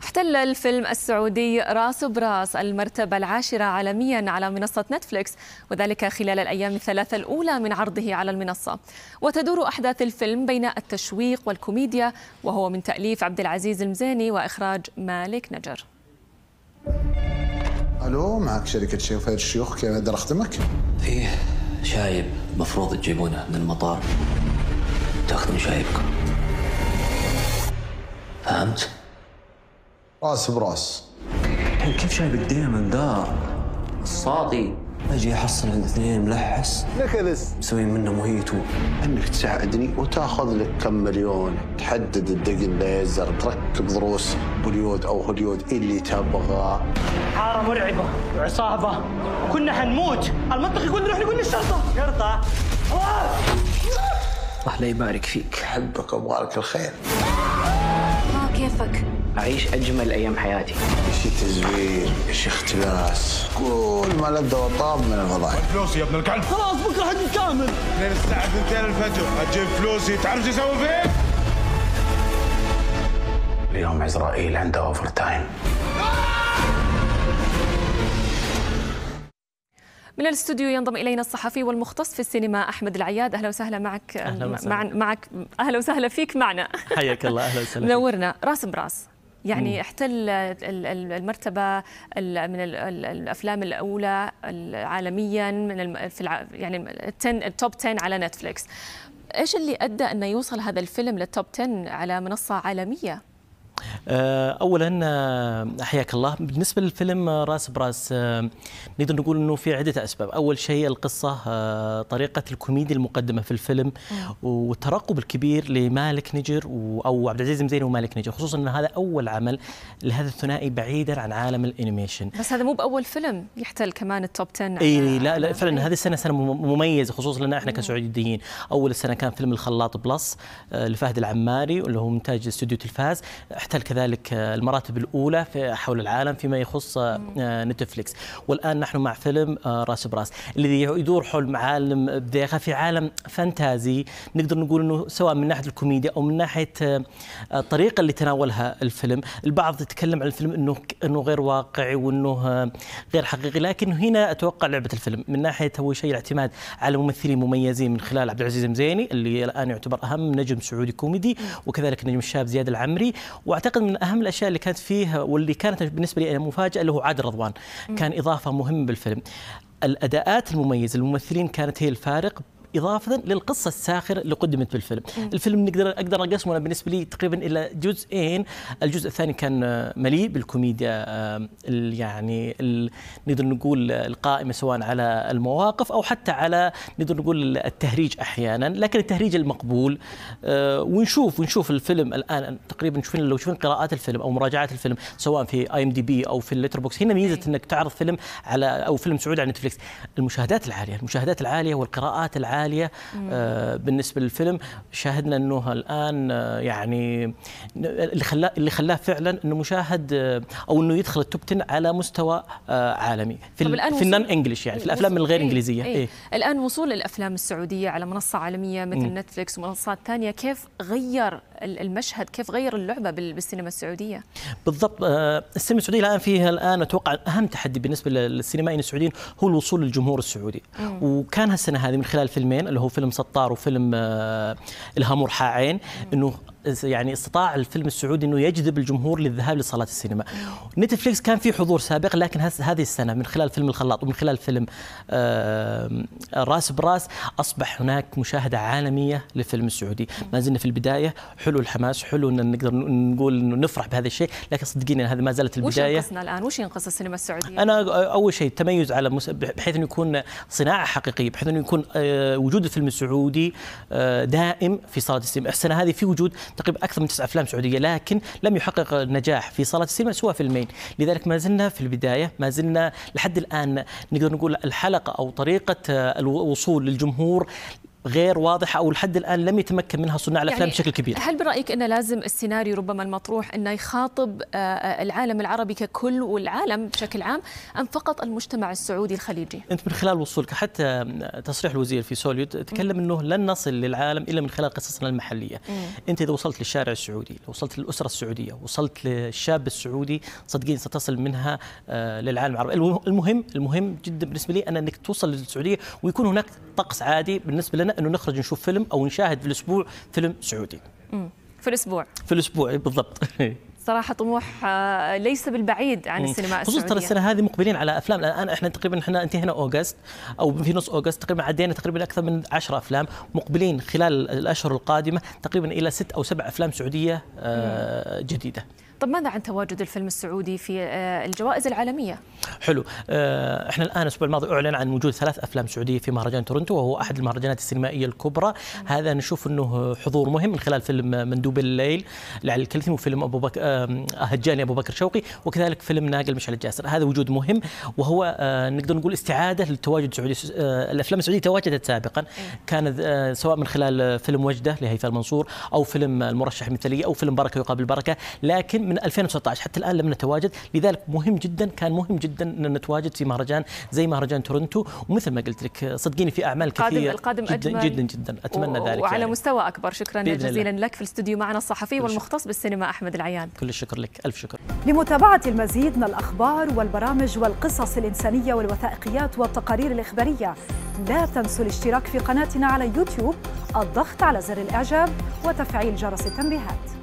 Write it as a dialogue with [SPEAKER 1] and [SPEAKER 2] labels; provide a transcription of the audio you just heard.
[SPEAKER 1] احتل الفيلم السعودي راس براس المرتبة العاشرة عالميا على منصة نتفليكس، وذلك خلال الأيام الثلاثة الأولى من عرضه على المنصة. وتدور أحداث الفيلم بين التشويق والكوميديا، وهو من تأليف عبد العزيز المزيني وإخراج مالك نجر.
[SPEAKER 2] الو، معك شركة شيخ فهد الشيوخ، كيف اقدر اخدمك؟
[SPEAKER 3] فيه شايب مفروض تجيبونه من المطار، تاخذون شايبكم، فهمت؟
[SPEAKER 2] راس براس.
[SPEAKER 3] كيف شايب الديمن ذا الصاطي اجي احصل عند اثنين ملحس
[SPEAKER 2] نكلس
[SPEAKER 3] مسوين منه موهيتو.
[SPEAKER 2] انك تساعدني وتاخذ لك كم مليون، تحدد الدقن ليزر، تركب ضروس بوليود او هوليود اللي تبغى.
[SPEAKER 4] حارة مرعبة وعصابة، كنا حنموت. المنطق يقول نروح نقول للشرطة. شرطة
[SPEAKER 3] الله لا يبارك فيك.
[SPEAKER 2] احبك وابغالك الخير.
[SPEAKER 5] كيفك؟
[SPEAKER 3] اعيش اجمل ايام حياتي.
[SPEAKER 2] ايش تزوير، ايش اختلاس، كل ما لذ وطاب من الفضايح.
[SPEAKER 6] فلوسي يا ابن الكلب.
[SPEAKER 4] خلاص بكرة حنتكامل.
[SPEAKER 6] من الساعة 2 الفجر اجيب فلوسي، تعرف شو اسوي فيه؟
[SPEAKER 2] اليوم عزرائيل عنده اوفر تايم.
[SPEAKER 1] من الاستوديو ينضم الينا الصحفي والمختص في السينما احمد العياد. اهلا وسهلا معك. اهلا وسهلا فيك معنا.
[SPEAKER 7] حياك الله. اهلا وسهلا.
[SPEAKER 1] منورنا. راس براس يعني احتل المرتبه من الافلام الاولى عالميا من يعني التوب 10 على نتفليكس. ايش اللي ادى انه يوصل هذا الفيلم للتوب 10 على منصه عالميه؟
[SPEAKER 7] اولا حياك الله. بالنسبه للفيلم راس براس نقدر نقول انه في عده اسباب. اول شيء القصه، طريقه الكوميديا المقدمه في الفيلم، والترقب الكبير لمالك نجر او عبد العزيز المزيني ومالك نجر، خصوصا ان هذا اول عمل لهذا الثنائي بعيدا عن عالم الانيميشن.
[SPEAKER 1] بس هذا مو باول فيلم يحتل كمان التوب 10.
[SPEAKER 7] اي لا فعلا هذه السنه سنه مميزه، خصوصا لنا احنا كسعوديين. اول السنه كان فيلم الخلاط بلس لفهد العماري اللي هو منتاج استوديو تلفاز، احتل كذلك المراتب الأولى في حول العالم فيما يخص نتفليكس. والآن نحن مع فيلم راس براس الذي يدور حول عالم بداية في عالم فانتازي. نقدر نقول أنه سواء من ناحية الكوميديا أو من ناحية الطريقة اللي تناولها الفيلم. البعض يتكلم عن الفيلم أنه غير واقعي وأنه غير حقيقي، لكن هنا أتوقع لعبة الفيلم من ناحية أول شيء الاعتماد على ممثلين مميزين من خلال عبد العزيز المزيني اللي الآن يعتبر أهم نجم سعودي كوميدي، وكذلك النجم الشاب زياد العمري. واعتقد من اهم الاشياء اللي كانت فيه واللي كانت بالنسبه لي مفاجاه اللي هو عادل رضوان، كان اضافه مهمه بالفيلم. الاداءات المميزه الممثلين كانت هي الفارق، إضافة للقصة الساخرة اللي قدمت بالفيلم. الفيلم أقدر أقسمه بالنسبة لي تقريبا إلى جزئين. الجزء الثاني كان مليء بالكوميديا، يعني نقدر نقول القائمة سواء على المواقف أو حتى على نقدر نقول التهريج أحيانا، لكن التهريج المقبول. ونشوف الفيلم الآن تقريبا لو شوفين قراءات الفيلم أو مراجعات الفيلم سواء في IMDb أو في الليتربوكس. هنا ميزة إنك تعرض فيلم أو فيلم سعودي على نتفليكس. المشاهدات العالية والقراءات العالية بالنسبة للفيلم. شاهدنا أنه الآن يعني اللي خلاه فعلا أنه مشاهد أو أنه يدخل التوب 10 على مستوى عالمي في النون إنجليش، يعني في الأفلام الغير إنجليزية.
[SPEAKER 1] الآن وصول الأفلام السعودية على منصة عالمية مثل نتفليكس ومنصات ثانية كيف غير المشهد، كيف غير اللعبة بالسينما السعودية؟
[SPEAKER 7] بالضبط. السينما السعودية الآن فيها أتوقع أهم تحدي بالنسبة للسينمائيين السعوديين هو الوصول للجمهور السعودي. وكان هالسنة هذه من خلال فيلمين اللي هو فيلم سطار وفيلم الهامور حاعين، انه يعني استطاع الفيلم السعودي انه يجذب الجمهور للذهاب لصالات السينما. نتفليكس كان في حضور سابق، لكن هذه السنه من خلال فيلم الخلاط ومن خلال فيلم راس براس اصبح هناك مشاهده عالميه للفيلم السعودي. ما زلنا في البدايه، حلو الحماس، حلو ان نقدر نقول انه نفرح بهذا الشيء، لكن صدقيني هذه ما زالت البدايه.
[SPEAKER 1] وش ينقصنا الان؟ وش ينقص السينما السعوديه؟
[SPEAKER 7] انا اول شيء تميز على بحيث انه يكون صناعه حقيقيه، بحيث انه يكون وجود الفيلم السعودي دائم في صالات السينما. السنه هذه في وجود تقريبا اكثر من 9 افلام سعوديه، لكن لم يحقق نجاح في صالات السينما سوى فيلمين. لذلك ما زلنا في البدايه، ما زلنا لحد الان نقدر نقول الحلقه او طريقه الوصول للجمهور غير واضحة أو لحد الآن لم يتمكن منها صناع الأفلام
[SPEAKER 1] يعني
[SPEAKER 7] بشكل كبير.
[SPEAKER 1] هل برأيك أن لازم السيناريو ربما المطروح أنه يخاطب العالم العربي ككل والعالم بشكل عام أم فقط المجتمع السعودي الخليجي؟
[SPEAKER 7] أنت من خلال وصولك حتى تصريح الوزير في سوليو تكلم أنه لن نصل للعالم إلا من خلال قصصنا المحلية. أنت إذا وصلت للشارع السعودي، لو وصلت للأسرة السعودية، وصلت للشاب السعودي، صدقين ستصل منها للعالم العربي. المهم جدا بالنسبة لي أنك توصل للسعودية ويكون هناك طقس عادي بالنسبة لنا أنه نخرج نشوف فيلم أو نشاهد في الأسبوع فيلم سعودي.
[SPEAKER 1] في الأسبوع
[SPEAKER 7] بالضبط.
[SPEAKER 1] صراحة طموح ليس بالبعيد عن السينما السعودية.
[SPEAKER 7] خصوصا السنة هذه مقبلين على أفلام. الآن احنا تقريبا انتهينا أوغست أو في نص أوغست، تقريبا عدينا تقريبا أكثر من 10 أفلام. مقبلين خلال الأشهر القادمة تقريبا إلى 6 أو 7 أفلام سعودية جديدة.
[SPEAKER 1] طب ماذا عن تواجد الفيلم السعودي في الجوائز العالمية؟
[SPEAKER 7] حلو. احنا الآن الأسبوع الماضي أعلن عن وجود 3 أفلام سعودية في مهرجان تورنتو، وهو أحد المهرجانات السينمائية الكبرى. هذا نشوف أنه حضور مهم من خلال فيلم مندوب الليل لعلي الكلثوم، وفيلم أبو بكر هجاني أبو بكر شوقي، وكذلك فيلم ناقل مشعل الجاسر. هذا وجود مهم، وهو نقدر نقول استعادة للتواجد السعودي. الأفلام السعودية تواجدت سابقا، كانت سواء من خلال فيلم وجدة لهيثم المنصور أو فيلم المرشح المثالية أو فيلم بركة يقابل بركة، لكن من 2019 حتى الآن لم نتواجد. لذلك كان مهم جدا أن نتواجد في مهرجان زي مهرجان تورنتو. ومثل ما قلت لك صدقيني في أعمال كثيرة
[SPEAKER 1] القادم
[SPEAKER 7] جدا
[SPEAKER 1] أجمل
[SPEAKER 7] جدا أتمنى ذلك
[SPEAKER 1] وعلى
[SPEAKER 7] يعني.
[SPEAKER 1] مستوى أكبر. شكرا جزيلا لك. في الاستوديو معنا الصحفي والمختص بالسينما أحمد العيان.
[SPEAKER 7] كل الشكر لك، ألف شكر.
[SPEAKER 5] لمتابعة المزيد من الأخبار والبرامج والقصص الإنسانية والوثائقيات والتقارير الإخبارية لا تنسوا الاشتراك في قناتنا على يوتيوب، الضغط على زر الإعجاب وتفعيل جرس التنبيهات.